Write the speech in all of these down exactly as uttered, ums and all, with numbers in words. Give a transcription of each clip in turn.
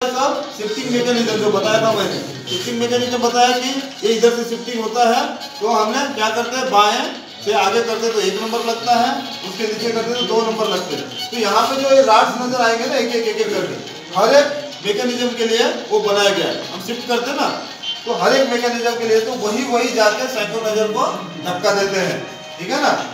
सब shifting mechanism जो बताया था मैंने, शिफ्टिंग मैकेनिज्म बताया कि ये इधर से शिफ्टिंग होता है तो हमने क्या करते हैं, बाएं से आगे करते तो एक नंबर लगता है, उसके नीचे करते तो दो नंबर लगते हैं। तो यहाँ पे जो ये राड्स नजर आएंगे ना एक एक एक एक करके हर एक मैकेनिज्म के लिए वो बनाया गया है। हम शिफ्ट करते हैं ना तो हर एक मैकेनिज्म के लिए तो वही वही जाके सिंक्रोनाइजर को धक्का देते हैं, ठीक है ना।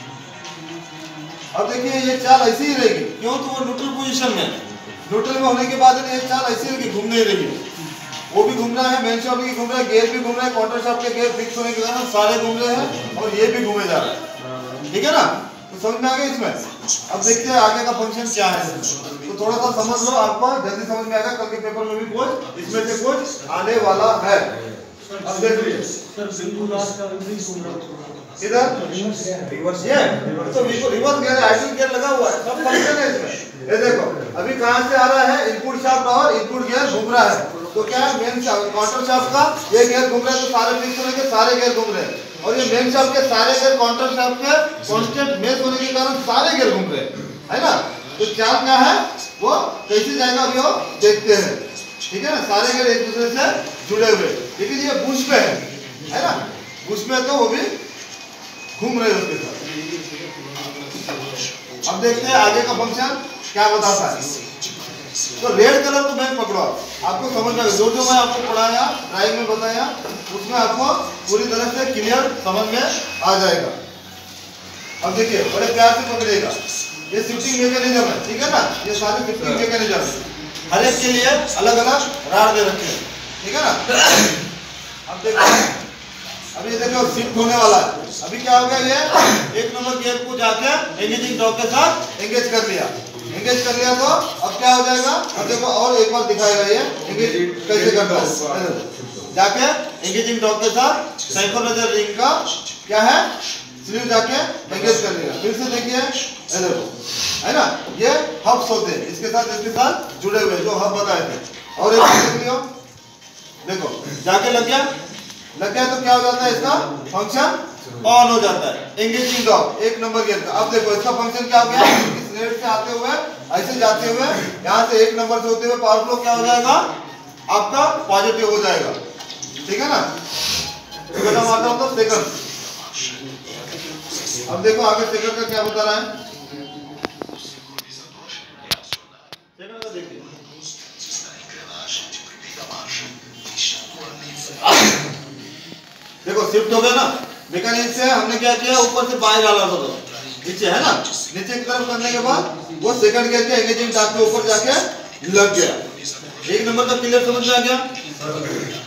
अब देखिए ये चाल ऐसी ही रहेगी, क्यों, तो वो न्यूट्रल पोजीशन में, न्यूट्रल में होने के बाद ये चाल ऐसी रहेगी, घूम नहीं रही है, वो भी घूम रहा है, मेन शाफ्ट भी घूम रहा है, गियर भी घूम रहा है, काउंटर शाफ्ट के गियर फिक्स होने के कारण सारे घूम रहे हैं और ये भी घूमे जा रहा है, ठीक है ना। तो समझ में आ गया इसमें। अब देखते हैं आगे का फंक्शन क्या है, तो थोड़ा सा समझ लो, आपको जल्दी समझ में आएगा, कल के पेपर में भी कुछ इसमें से कुछ आने वाला है। अब देख लीजिए इधर रिवर्स है, तो रिवर्स गियर आइडल गियर लगा हुआ है, सब फंक्शन है इसमें। ये देखो अभी कहां से आ रहा है, इनपुट शाफ्ट और इनपुट गियर घूम रहा है, तो क्या है मेन शाफ्ट काउंटर शाफ्ट का ये गियर घूम रहा है तो सारे फिक्स होने के सारे गियर घूम रहे हैं, और ये मेन शाफ्ट के सारे गियर काउंटर शाफ्ट के कांस्टेंट मेश होने के कारण सारे गियर घूम रहे हैं, है ना। तो चाल क्या है वो कैसे जाएगा अभी वो देखते हैं, ठीक है ना। सारे गियर एक दूसरे से जुड़े हुए, लेकिन ये बुश पे है, है ना, बुश पे तो वो भी घूम रहे उसके साथ। अब देखते हैं आगे का फंक्शन क्या बताता है। तो रेड कलर को मैं पकड़ो, आपको समझ में, जो जो मैं आपको पढ़ाया ड्राइव में बताया उसमें आपको पूरी तरह से क्लियर समझ में आ जाएगा। अब देखिए बड़े प्यार से पकड़िएगा, ये शिफ्टिंग मैकेनिज्म है, ठीक है ना, ये सारे शिफ्टिंग मैकेनिज्म है, हर एक के लिए अलग अलग राड दे रखे हैं, ठीक है ना। अब देखिए अभी देखो शिफ्ट होने वाला है, अभी क्या हो गया, ये एक नंबर गियर को जाके एंगेजिंग डॉग के साथ एंगेज कर लिया, एंगेज कर लिया तो अब क्या हो जाएगा, अब देखो और एक बार दिखाएगा ये एंगेज कैसे करता है, जाके एंगेजिंग डॉग के साथ सिंक्रोनाइजर रिंग का क्या है स्लीव जाके एंगेज कर लिया। फिर से देखिए देखो, है ना, ये हब्स होते हैं, इसके साथ इसके साथ जुड़े हुए जो हब बताए थे, और एक देख लियो, देखो जाके लग गया, लग गया तो क्या हो जाता है, इसका फंक्शन ऑन हो जाता है, एंगेजिंग डॉग एक नंबर गियर का। अब देखो इसका फंक्शन क्या हो गया, इस रेड से आते हुए ऐसे जाते हुए यहाँ से एक नंबर से होते हुए पावर फ्लो क्या हो जाएगा आपका पॉजिटिव हो जाएगा, ठीक है ना। सेकंड आता हूं तो सेकंड, अब देखो आगे सेकंड का क्या बता रहा है, सेकंड का देखिए, देखो शिफ्ट हो गया ना, मैकेनिज्म से हमने क्या किया, ऊपर से बाएं डाला था तो नीचे, है ना, नीचे की तरफ करने के बाद वो सेकंड गियर के एंगेजिंग डॉग के ऊपर जाके लग गया। एक नंबर का क्लियर समझ में आ गया।